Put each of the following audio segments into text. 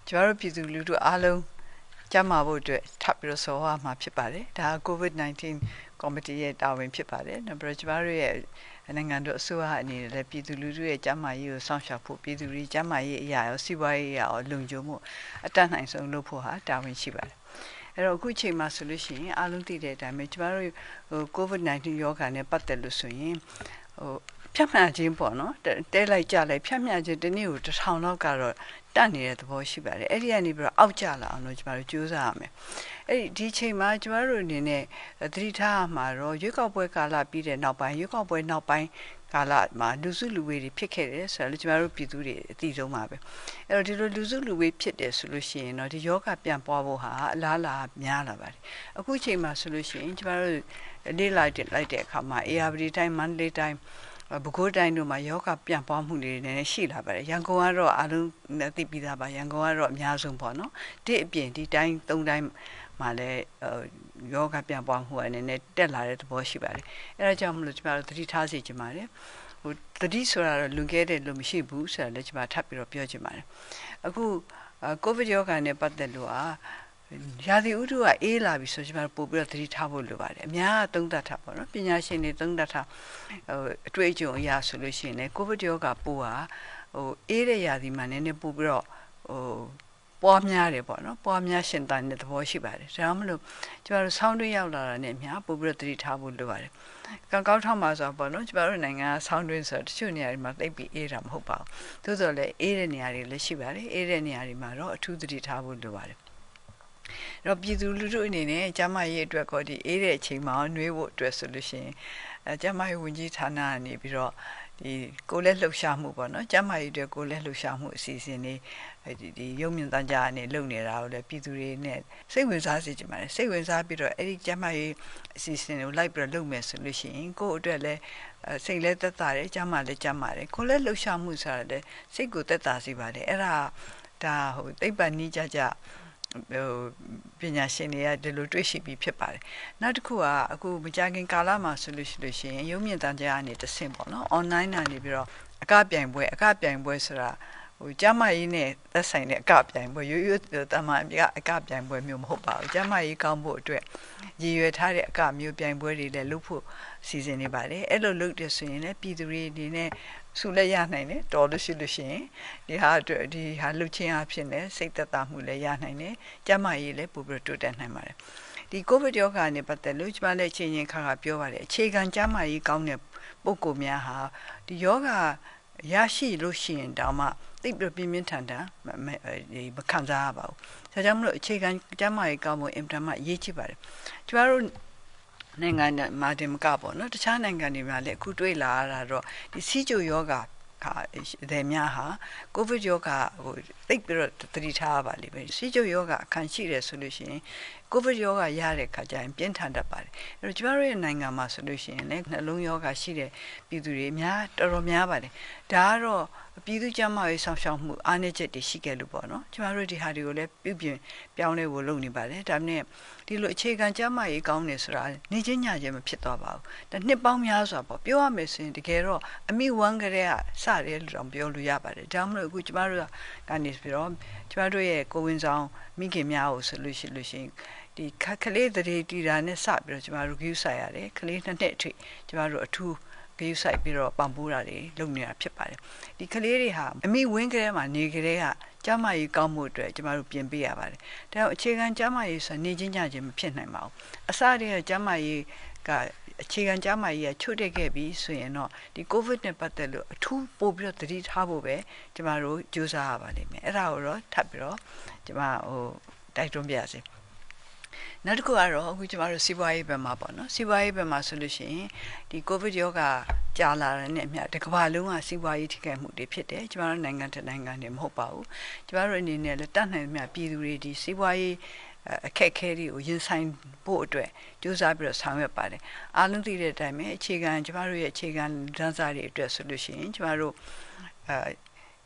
ကျမတို့ပြည်သူလူထုအားလုံးကျန်းမာဖို့အတွက်ထပ်ပြီးတော့ဆော်ရမှာဖြစ်ပါတယ်ဒါ COVID-19 ကော်မတီရဲ့တာဝန်ဖြစ်ပါတယ်နောက်ပြီးတော့ကျမတို့ရဲ့နိုင်ငံတော်အစိုးရအနေနဲ့လည်းပြည်သူလူထုရဲ့ကျန်းမာရေးကိုစောင့်ရှောက်ဖို့ပြည်သူတွေကျန်းမာရေးအရာရောစီးပွားရေးအရာရောလုံခြုံမှုအတတ်နိုင်ဆုံးလုပ်ဖို့ဟာတာဝန်ရှိပါတယ်အဲ့တော့အခုချိန်မှာဆိုလို့ရှိရင်အားလုံးသိတဲ့အတိုင်းပဲကျမတို့COVID-19 ရောဂါနဲ့ပတ်သက်လို့ဆိုရင်ဖြတ်မှန်ခြင်းပေါ့နော်တဲလိုက်ကြလိုက်ဖြတ်မှန်ခြင်းတစ်နေ့ကို1000လောက်ကတော့တတ်နေတဲ့သဘောရှိပါတယ်အဲ့ဒီကနေပြီးတော့အောက်ကျလာအောင်လို့ကျမတို့ကြိုးစားရမယ်အဲ့ဒီချိန်မှာကျမတို့အနေနဲ့သတိထားရမှာတော့ရွေးကောက်ပွဲကာလပြီးတဲ့နောက်ပိုင်းရွေးကောက်ပွဲနောက်ပိုင်းကာလမှာလူစုလူဝေးတွေဖြစ်ခဲ့တယ်ဆိုတော့ကျမတို့ပြည်သူတွေအသိဆုံးပါပဲအဲ့တော့ဒီလိုလူစုလူဝေးဖြစ်တယ်ဆိုလို့ရှိရင်တော့ဒီယောဂပြန်ပွားဖို့ဟာအလားလာများလာပါတယ်အခုချိန်မှာဆိုလို့ရှိရင်ကျမတို့လေးလိုက်တဲ့အခါမှာ ARD တိုင်း Monday တိုင်းပဲခူးတိုင်းတို့မှာယောဂပြန်ပွားမှုတွေလည်းရှိလာပါတယ်ရန်ကုန်ကတော့အားလုံးသိပြီးသားပါရန်ကုန်ကတော့အများဆုံးပေါ့နော်ဒီအပြင်ဒီတိုင်း၃တိုင်းမှာလည်းယောဂပြန်ပွားမှုအနေနဲ့တက်လာတဲ့သဘောရှိပါတယ်အဲဒါကြောင့်မလို့ကျမတို့သတိထားစေချင်ပါတယ်သတိဆိုတာတော့လွန်ခဲ့တဲ့လို့မရှိဘူးဆိုတာလည်းကျမထပ်ပြီးတော့ပြောချင်ပါတယ်အခုကိုဗစ်ယောဂနဲ့ပတ်သက်လို့ရာသီဥတုကအေးလာပြီဆိုကျမတို့ပို့ပြီးတော့သတိထားဖို့လိုပါတယ်အများသုံးသပ်ထားပါတော့ပညာရှင်တွေသုံးသပ်ထားအတွေ့အကြုံအရာဆိုလို့ရှိရင်လည်းကိုဗစ်ယောဂပိုးဟာအေးတဲ့ရာသီမှာနည်းနည်းပို့ပြီးတော့ပွားများတယ်ပေါ့နော်ပွားများရှင်သန်တဲ့သဘောရှိပါတယ်ဒါကြောင့်မလို့ကျမတို့ဆောင်းတွင်းရောက်လာတာနဲ့အများပို့ပြီးတော့သတိထားဖို့လိုပါတယ်ကောင်းထောက်မှာဆိုပေါ့နော်ကျမတို့နိုင်ငံကဆောင်းတွင်းဆိုတော့တချို့နေရာတွေမှာသိပ်ပြီးအေးတာမဟုတ်ပါဘူးသို့တော်လည်းအေးတဲ့နေရာတွေလည်းရှိပါတယ်အေးတဲ့နေရာတွေမှာတော့အထူးသတိထားဖို့လိုပါတယ်တော့ပြည်သူလူထုအနေနဲ့ကျမရေးအတွက်ကောဒီအေးတဲ့အချိန်မှာနှွေးဖို့အတွက်ဆိုလို့ရှိရင်ကျမရေးဝန်ကြီးဌာနကနေပြီးတော့ဒီကိုလက်လှုပ်ရှားမှုပေါ့နော်ကျမရေးအတွက်ကိုလက်လှုပ်ရှားမှုအစီအစဉ်တွေဒီရုံမြင့်တန်းကြားအနေလုပ်နေတာကိုလည်းပြည်သူတွေနဲ့စိတ်ဝင်စားစေချင်ပါတယ်စိတ်ဝင်စားပြီးတော့အဲ့ဒီကျမရေးအစီအစဉ်ကိုလိုက်ပြီးတော့လုပ်မယ်ဆိုလို့ရှိရင်ကိုယ့်အတွက်လည်းစိတ်လည်းသက်သာတယ်ကျမလည်းကျမတယ်ကိုလက်လှုပ်ရှားမှုဆိုတာလည်းစိတ်ကိုသက်သာစေပါတယ်အဲ့ဒါသိပ္ပံနည်းကြပညာရှင်တွေကဒီလိုတွေ့ရှိပြီးဖြစ်ပါတယ်နောက်တစ်ခုကအခုမကြာခင်ကာလမှာဆိုလို့ရှိရင်ရုံမြင့်တန်းကြားအနေတဆင့်ပေါ့နော် online ကနေပြီးတော့အကပြိုင်ပွဲဆိုတာကျမကြီးနဲ့သက်ဆိုင်တဲ့အကပြိုင်ပွဲရိုးရိုးတမန်အကပြိုင်ပွဲမျိုးမဟုတ်ပါဘူးကျမကြီးကောင်းဖို့အတွက်ရည်ရွယ်ထားတဲ့အကမျိုးပြိုင်ပွဲတွေလည်းလုပ်ဖို့စီစဉ်နေပါတယ်အဲ့လိုလုပ်တယ်ဆိုရင်လည်းပြည်သူတွေအနေနဲ့ဆုလည်းရနိုင်တယ်တော်လို့ရှိလို့ရှိရင်ဒီဟာလှုပ်ခြင်းအဖြစ်နဲ့စိတ်သက်သာမှုလည်းရနိုင်တယ်ကျမကြီးလည်းပို့ပြီးတိုးတက်နိုင်ပါတယ်ဒီကိုဗစ်ရောဂါနဲ့ပတ်သက်လို့ကျမလည်းချင်းချင်းခါပြောပါတယ်အခြေခံကျမကြီးကောင်းတဲ့ပုံကိုများဟာဒီယောဂရရှိလို့ရှိရင်တောင်မှသိပ်ပြင်းပြင်းထန်ထန်မခံစားရပါဘူးဒါကြောင့်မလို့အခြေခံကျမကြီးကောင်းဖို့အင်တာမရေးချပါတယ်ကျမတို့နိုင်ငံမှာတင်မကပေါ့နော်တခြားနိုင်ငံတွေမှာလည်းအခုတွေ့လာရတာတော့ဒီစီဂျိုယောဂတဲ့များဟာကိုဗစ်ယောဂသိပ်ပြီးတော့သတိထားပါလိမ့်မယ်စီဂျိုယောဂအခန့်ရှိတယ်ဆိုလို့ရှိရင်ကိုဗစ်ယောဂရတဲ့ခါကျရင်ပြင်းထန်တတ်ပါတယ်အဲ့တော့ကျမတို့ရဲ့နိုင်ငံမှာဆိုလို့ရှိရင်လည်းနှလုံးယောဂရှိတဲ့ပြည်သူတွေတော်တော်များပါတယ်ဒါကတော့ပြည်သူ့ကျန်းမာရေးဆောင်ရှောက်မှုအားနည်းချက်တွေရှိခဲ့လို့ပေါ့နော်ကျမတို့ဒီဟာတွေကိုလည်းပြုပြင်ပြောင်းလဲဖို့လုပ်နေပါတယ်ဒါနဲ့ဒီလိုအခြေခံကျန်းမာရေးကောင်းနေဆိုတာနေချင်းညချင်းမဖြစ်သွားပါဘူးဒါနှစ်ပေါင်းများစွာပေါ့ပြောရမယ်ဆိုရင်တကယ်တော့အမိဝမ်းကလေးကစတယ်လို့တော့ပြောလို့ရပါတယ်ဒါမှမဟုတ်အခုကျမတို့ကနေပြီးတော့ကျမတို့ရဲ့ကိုဝင်ဆောင်မိခင်များကိုဆိုလို့ရှိရင်ဒီကလေးတရေတီတာနဲ့စပြီးတော့ကျမတို့ဂရုစိုက်ရတယ်ကလေးနှစ်နှစ်အထိကျမတို့အထူးဂရုစိုက်ပြီးတော့ပံ့ပိုးတာတွေလုပ်နေတာဖြစ်ပါတယ်ဒီကလေးတွေဟာအမိဝင်းကလေးမှာနေကလေးကကျမကြီးကောင်းမှုအတွက်ကျမတို့ပြင်ပေးရပါတယ်ဒါကြောင့်အခြေခံကျမကြီးဆိုနေချင်းညချင်းမဖြစ်နိုင်ပါဘူးအစတည်းကကျမကြီးကအခြေခံကျမကြီးကချွတ်တက်ခဲ့ပြီဆိုရင်တော့ဒီကိုဗစ်နဲ့ပတ်သက်လို့အထူးပို့ပြီးတော့သတိထားဖို့ပဲကျမတို့ကြိုးစားရပါလိမ့်မယ်အဲ့ဒါကိုတော့ထပ်ပြီးတော့ကျမတိုက်တွန်းပြရစီနောက်တစ်ခုကတော့အခုကျမတို့စီးပွားရေးဘက်မှာပေါ့နော်စီးပွားရေးဘက်မှာဆိုလို့ရှိရင်ဒီကိုဗစ်ရောဂါကြာလာတဲ့နဲ့အမျှတစ်ကမ္ဘာလုံးကစီးပွားရေးထိခိုက်မှုတွေဖြစ်တယ်ကျမတို့နိုင်ငံတစ်နိုင်ငံနဲ့မဟုတ်ပါဘူးကျမတို့အနေနဲ့လည်းတတ်နိုင်သမျှပြည်သူတွေဒီစီးပွားရေးအခက်အခဲတွေကိုရင်ဆိုင်ဖို့အတွက်ကြိုးစားပြီးတော့ဆောင်ရွက်ပါတယ်အားလုံးသိတဲ့အတိုင်းပဲကျမတို့ရဲ့အခြေခံဒန်းစာတွေအတွက်ဆိုလို့ရှိရင်ကျမတို့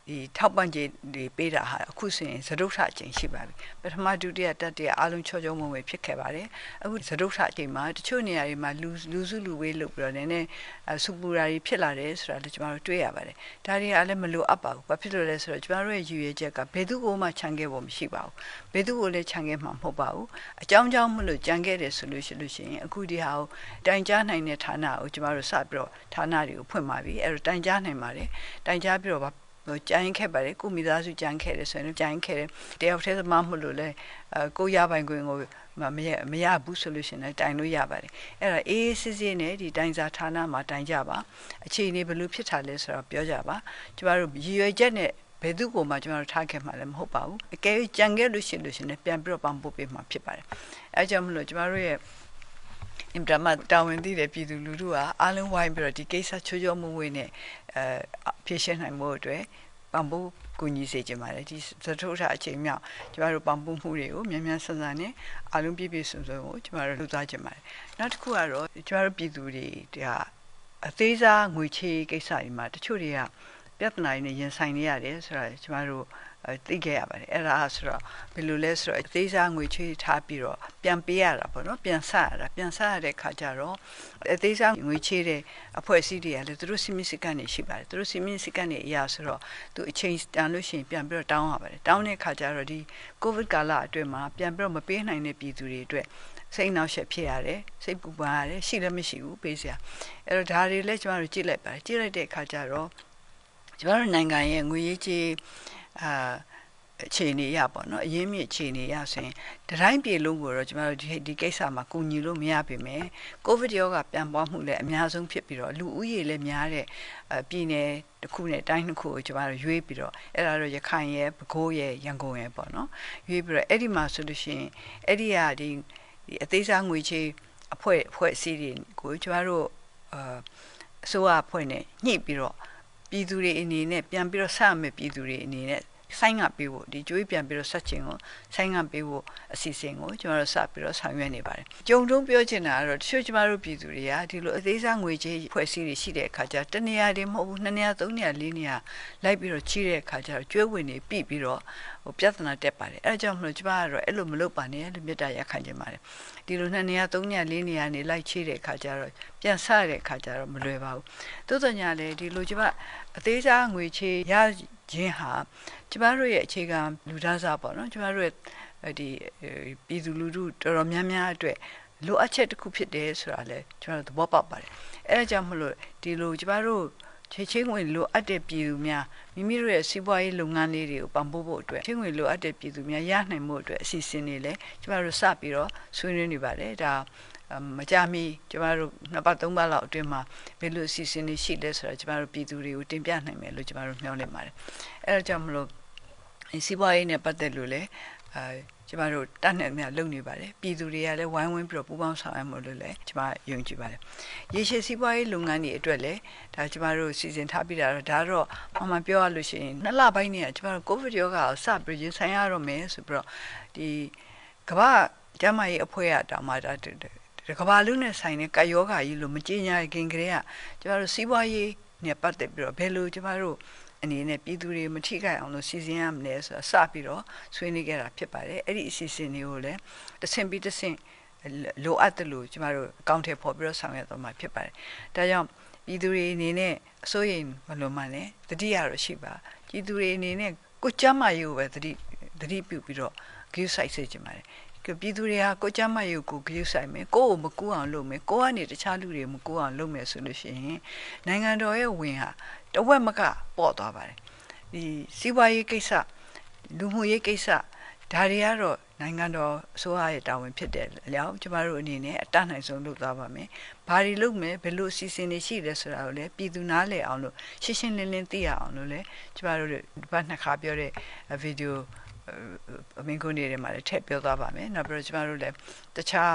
ဒီထောက်ပံ့ကြေးတွေပေးတာဟာအခုဆိုရင်သဒုဋ္ဌအချိန်ရှိပါပြီပထမဒုတိယတတိယအားလုံးချောချောမွေ့မွေ့ဖြစ်ခဲ့ပါတယ်အခုသဒုဋ္ဌအချိန်မှာတချို့နေရာတွေမှာလူစုလူဝေးလုပ်ပြီးတော့နည်းနည်းစူပူရာတွေဖြစ်လာတယ်ဆိုတာလည်းကျွန်တော်တို့တွေ့ရပါတယ်ဒါတွေကလည်းမလိုအပ်ပါဘူးဘာဖြစ်လို့လဲဆိုတော့ကျွန်တော်တို့ရဲ့ရည်ရွယ်ချက်ကဘယ်သူကိုမှခြံခဲ့ဖို့မရှိပါဘူးဘယ်သူကိုလည်းခြံခဲ့မှာမဟုတ်ပါဘူးအကြောင်းကြောင့်မလို့ကြံခဲ့တယ်ဆိုလို့ရှိရင်အခုဒီဟာကိုတိုင်ကြားနိုင်တဲ့ဌာနကိုကျွန်တော်တို့စပြီးတော့ဌာနတွေကိုဖွင့်ပါပြီအဲ့တော့တိုင်ကြားနိုင်ပါတယ်တိုင်ကြားပြီးတော့ကြိုင်းခဲ့ပါတယ်ကိုမိသားစုကြိုင်းခဲ့တယ်ဆိုရင်ကြိုင်းခဲ့တယ်တယောက်တည်းသမားမလို့လဲကိုရပိုင်ခွင့်ကိုမရဘူးဆိုလို့ရှိရင်တိုင်လို့ရပါတယ်အဲ့ဒါအေးစစ်စစ်နဲ့ဒီတိုင်စာဌာနမှာတိုင်ကြပါအခြေအနေဘယ်လိုဖြစ်တာလဲဆိုတော့ပြောကြပါကျမတို့ရည်ရွယ်ချက်နဲ့ဘယ်သူကိုမှကျမတို့ထားခဲ့မှာလည်းမဟုတ်ပါဘူးအကယ်၍ကြံခဲ့လို့ရှိရင်ပြန်ပြီးတော့ပံ့ပိုးပေးမှာဖြစ်ပါတယ်အဲကြောင့်မလို့ကျမတို့ရဲ့အင်တာမတာဝန်သိတဲ့ပြည်သူလူထုကအားလုံးဝိုင်းပြီးတော့ဒီကိစ္စချိုးချောမှုဝေးနဲ့ဖြေရှင်းနိုင်မှုအတွက်ပံ့ပိုးကူညီစေချင်ပါတယ်ဒီသထုထအချိန်မြောက်ကျမတို့ပံ့ပိုးမှုတွေကိုမြန်မြန်ဆန်ဆန်နဲ့အားလုံးပြည့်ပြည့်စုံစုံကိုကျမတို့လှူဒါန်းချင်ပါတယ်နောက်တစ်ခုကတော့ကျမတို့ပြည်သူတွေကအသေးစားငွေချေးကိစ္စတွေမှာတချို့တွေကပြဿနာတွေနဲ့ရင်ဆိုင်နေရတယ်ဆိုတာကျမတို့သိခဲ့ရပါတယ်အဲ့ဒါဆိုတော့ဘယ်လိုလဲဆိုတော့အသေးစားငွေချေးထားပြီးတော့ပြန်ပေးရတာပေါ့နော်ပြန်ဆရတဲ့ခါကျတော့အသေးစားငွေချေးတဲ့အဖွဲ့အစည်းတွေကလည်းသူတို့စီမီစကန်နေရှိပါတယ်သူတို့စီမီစကန်နေအရာဆိုတော့သူအချိန်တန်လို့ရှိရင်ပြန်ပြီးတော့တောင်းရပါတယ်တောင်းတဲ့ခါကျတော့ဒီကိုဗစ်ကာလအတွင်းမှာပြန်ပြီးတော့မပေးနိုင်တဲ့ပြည်သူတွေအတွက်စိတ်နှောက်ယှက်ဖြစ်ရတယ်စိတ်ပူပန်ရတယ်ရှိလည်းမရှိဘူးပေးစရာအဲ့တော့ဒါတွေလည်းကျမတို့ကြည့်လိုက်ပါတယ်ကြည့်လိုက်တဲ့ခါကျတော့ကျမတို့နိုင်ငံရဲ့ငွေရေးကြေးအခြေအနေရပေါ့နော်အရင်းမြစ်အခြေအနေရဆိုရင်တတိုင်းပြည်လုံးကိုတော့ကျမတို့ဒီကိစ္စမှာကူညီလို့မရပါမယ်ကိုဗစ်ရောဂါပြန်ပွားမှုလည်းအများဆုံးဖြစ်ပြီးတော့လူဦးရေလည်းများတဲ့ပြည်နယ်တစ်ခုနဲ့တိုင်းတစ်ခုကိုကျမတို့ရွေးပြီးတော့အဲ့ဒါတော့ရခိုင်ရဲ့ပဲခူးရဲ့ရန်ကုန်ရဲ့ပေါ့နော်ရွေးပြီးတော့အဲ့ဒီမှာဆိုလို့ရှိရင်အဲ့ဒီဟာဒီအသေးစားငွေချေးအဖွဲ့အစည်းတွေကိုကျမတို့အစိုးရအဖွဲ့နဲ့ညှိပြီးတော့ပြည်သူတွေအနေနဲ့ပြန်ပြီးတော့ဆက်မယ်ပြည်သူတွေအနေနဲ့ဆိုင်းငံ့ပေးဖို့ဒီကြွေးပြန်ပြီးတော့ဆက်ချင်ကိုဆိုင်းငံ့ပေးဖို့အစီအစဉ်ကိုကျွန်တော်တို့စပြီးတော့ဆောင်ရွက်နေပါတယ်ကြုံတုံးပြောချင်တာကတော့တချို့ကျမတို့ပြည်သူတွေကဒီလိုအသေးစားငွေကြေးဖွဲ့စည်းတွေရှိတဲ့အခါကျတနေရာတွေမဟုတ်ဘူးနှစ်နေရာသုံးနေရာလေးနေရာလိုက်ပြီးတော့ချီးတဲ့အခါကျတော့ကျွေးဝင်နေပြီးပြီးတော့ပြဿနာတက်ပါတယ်အဲဒါကြောင့်မလို့ကျမကတော့အဲ့လိုမလုပ်ပါနဲ့လို့မေတ္တာရပ်ခံချင်ပါတယ်ဒီလိုနှစ်နေရာသုံးနေရာလေးနေရာနေလိုက်ချီးတဲ့အခါကျတော့ပြန်ဆရတဲ့အခါကျတော့မလွယ်ပါဘူးသို့တော်ညာလေဒီလိုကျမအသေးစားငွေချေးရခြင်းဟာကျမတို့ရဲ့အခြေခံလူသားစားပေါ့နော်ကျမတို့ရဲ့ဒီပြည်သူလူထုတော်တော်များများအတွက်လိုအပ်ချက်တစ်ခုဖြစ်တယ်ဆိုတာလည်းကျွန်တော်သဘောပေါက်ပါတယ်အဲဒါကြောင့်မလို့ဒီလိုကျမတို့ချင်းဝင်လိုအပ်တဲ့ပြည်သူများမိမိတို့ရဲ့စီးပွားရေးလုပ်ငန်းလေးတွေကိုပံ့ပိုးဖို့အတွက်ချင်းဝင်လိုအပ်တဲ့ပြည်သူများရနိုင်မှုအတွက်အစီအစဉ်တွေလည်းကျမတို့စပြီးတော့ဆွေးနွေးနေပါတယ်ဒါမကြမီကျမတို့နှစ်ပတ်သုံးပတ်လောက်အတွင်းမှာဘယ်လိုအစီအစဉ်တွေရှိလဲဆိုတာကျမတို့ပြည်သူတွေကိုတင်ပြနိုင်မယ်လို့ကျမတို့မျှော်လင့်ပါတယ်အဲဒါကြောင့်မလို့စီးပွားရေးနဲ့ပတ်သက်လို့လည်းကျမတို့တတ်နိုင်မြလုပ်နေပါတယ်ပြည်သူတွေကလည်းဝိုင်းဝန်းပြီးတော့ပူးပေါင်းဆောင်ရွက်မှုလို့လည်းကျမယုံကြည်ပါတယ်ရေရှည်စီးပွားရေးလုပ်ငန်းတွေအတွက်လည်းဒါကျမတို့စီစဉ်ထားပြီးတာတော့ဒါတော့မှန်ပြောရလို့ရှိရင်နှစ်လပိုင်းနဲ့ကျမတို့ကိုဗစ်ရောဂါကိုစပြီးရင်ဆိုင်ရတော့မယ်ဆိုပြီးတော့ဒီကမ္ဘာကျန်းမာရေးအဖွဲ့အတောင်မှဒါကမ္ဘာလူနဲ့ဆိုင်တဲ့ကာယောဂါကြီးလို့မကြေညာခင်ကလေးကကျမတို့စီးပွားရေးနဲ့ပတ်သက်ပြီးတော့ဘယ်လိုကျမတို့အနေနဲ့ပြည်သူတွေမထိခိုက်အောင်လို့စီစဉ်ရမလဲဆိုတာစပြီးတော့ဆွေးနွေးခဲ့တာဖြစ်ပါတယ်အဲ့ဒီအစီအစဉ်တွေကိုလည်းတစ်ဆင့်ပြီးတစ်ဆင့်လိုအပ်တယ်လို့ကျမတို့အကောင့်ထဲပေါ်ပြီးတော့ဆောင်ရွက်သွားမှာဖြစ်ပါတယ်ဒါကြောင့်ပြည်သူတွေအနေနဲ့အစိုးရမလို့မှလည်းတတိယတော့ရှိပါပြည်သူတွေအနေနဲ့ကိုကျမ်းမာရေးကိုပဲတတိပြုပြီးတော့ဂရုစိုက်စေချင်ပါတယ်ပြည်သူတွေဟာကိုကျမ်းမာရေးကိုဂရုစိုက်မယ်ကိုယ်ကိုမကူအောင်လုပ်မယ်ကိုယ်ကနေတခြားလူတွေမကူအောင်လုပ်မယ်ဆိုလို့ရှိရင်နိုင်ငံတော်ရဲ့ဝင်ဟာတဝက်မကပေါ့သွားပါတယ်ဒီစီးပွားရေးကိစ္စလူမှုရေးကိစ္စဒါတွေကတော့နိုင်ငံတော်အစိုးရရဲ့တာဝန်ဖြစ်တယ်အလျောက်ကျမတို့အနေနဲ့အတတ်နိုင်ဆုံးလုပ်သွားပါမယ်ဘာတွေလုပ်မယ်ဘယ်လိုအစီအစဉ်တွေရှိလဲဆိုတာကိုလည်းပြည်သူနားလည်အောင်လို့ရှင်းရှင်းလင်းလင်းသိရအောင်လို့လည်းကျမတို့ဘာနှစ်ခါပြောတဲ့ဗီဒီယိုအမင်းကိုနေတယ်မှာလည်းထည့်ပြောသွားပါမယ်နောက်ပြီးတော့ကျမတို့လည်းတခြား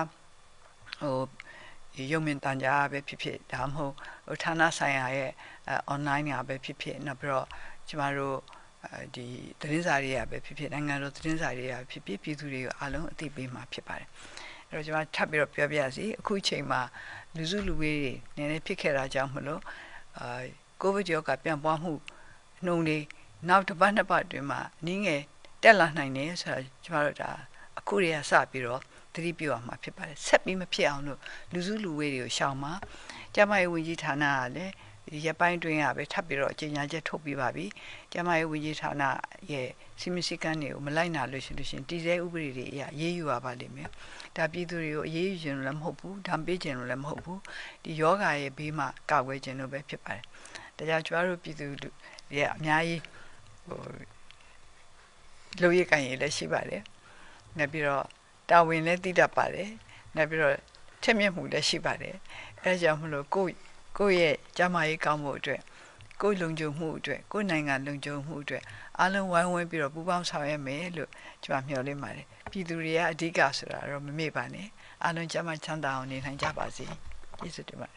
ရုံမြင့်တန်ကြားပဲဖြစ်ဖြစ်ဒါမှမဟုတ်ဌာနဆိုင်ရာရဲ့ online ကပဲဖြစ်ဖြစ်နောက်ပြီးတော့ကျမတို့ဒီသတင်းစာတွေကပဲဖြစ်ဖြစ်နိုင်ငံတော်သတင်းစာတွေကဖြစ်ဖြစ်ပြည်သူတွေကိုအားလုံးအသိပေးမှာဖြစ်ပါတယ်အဲ့တော့ကျမထပ်ပြီးတော့ပြောပြစီအခုချိန်မှာလူစုလူဝေးတွေနည်းနည်းဖြစ်ခဲ့တာကြောင့်မလို့ကိုဗစ်ရောဂါပြန့်ပွားမှုနှုန်းတွေနောက်တစ်ပတ်နှစ်ပတ်အတွင်းမှာနည်းငယ်တက်လာနိုင်တယ်ဆိုတာကျမတို့ဒါအခုတည်းကစပြီးတော့သတိပြုအောင်မှာဖြစ်ပါတယ်ဆက်ပြီးမဖြစ်အောင်လို့လူစုလူဝေးတွေကိုရှောင်မှာကျမရဲ့ဝန်ကြီးဌာနကလည်းဒီရက်ပိုင်းတွင်းကပဲထပ်ပြီးတော့ကြေညာချက်ထုတ်ပြပါပြီကျမရဲ့ဝန်ကြီးဌာနရဲ့စီမံစည်းကမ်းတွေကိုမလိုက်နာလို့ရှိရင်တည်ဆဲဥပဒေတွေအရရေးယူရပါလိမ့်မယ်ဒါပြည်သူတွေကိုအေးအေးယူခြင်းလည်းမဟုတ်ဘူးဒါပေးခြင်းလည်းမဟုတ်ဘူးဒီယောဂရဲ့ဘေးမှာကာကွယ်ခြင်းလို့ပဲဖြစ်ပါတယ်ဒါကြောင့်ကျမတို့ပြည်သူတွေအများကြီးလူရည်ကန်ရည်လည်းရှိပါတယ်။နောက်ပြီးတော့တာဝန်လည်းသိတတ်ပါတယ်။နောက်ပြီးတော့ထက်မြက်မှုလည်းရှိပါတယ်။အဲဒါကြောင့်မလို့ကိုယ့်ရဲ့ကျမရေးကောင်းမှုအတွက်ကိုယ့်လုံခြုံမှုအတွက်ကိုယ့်နိုင်ငံလုံခြုံမှုအတွက်အားလုံးဝိုင်းဝန်းပြီးတော့ပူးပေါင်းဆောင်ရွက်မယ်လို့ကျွန်မမျှော်လင့်ပါတယ်။ပြည်သူတွေကအဓိကဆိုတာတော့မမေ့ပါနဲ့။အားလုံးကျမချမ်းသာအောင်နေနိုင်ကြပါစေ။ကျေးဇူးတင်ပါတယ်